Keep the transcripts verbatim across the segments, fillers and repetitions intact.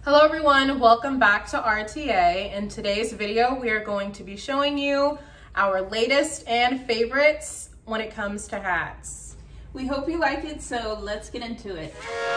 Hello everyone, welcome back to R T A. In today's video, we are going to be showing you our latest and favorites when it comes to hats. We hope you like it, so let's get into it.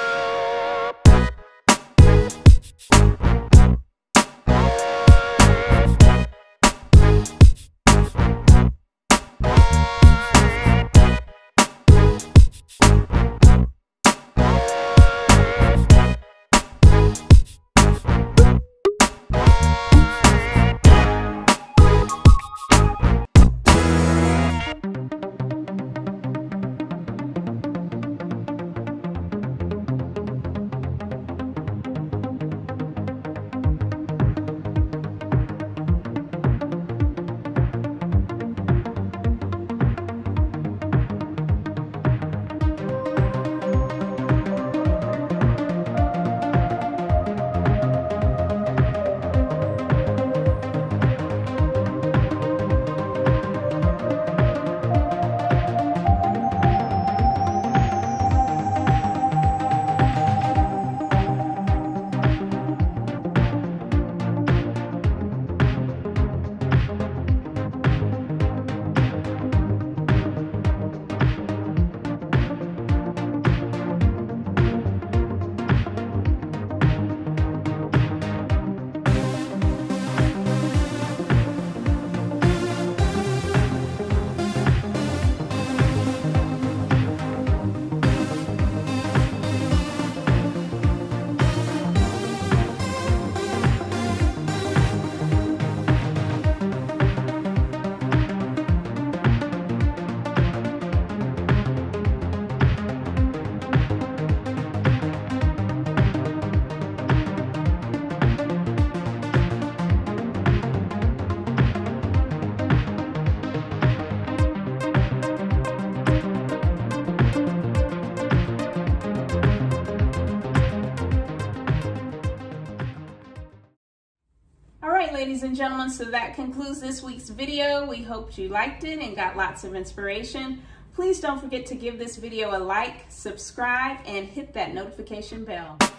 Ladies and gentlemen, so that concludes this week's video. We hope you liked it and got lots of inspiration. Please don't forget to give this video a like, subscribe, and hit that notification bell.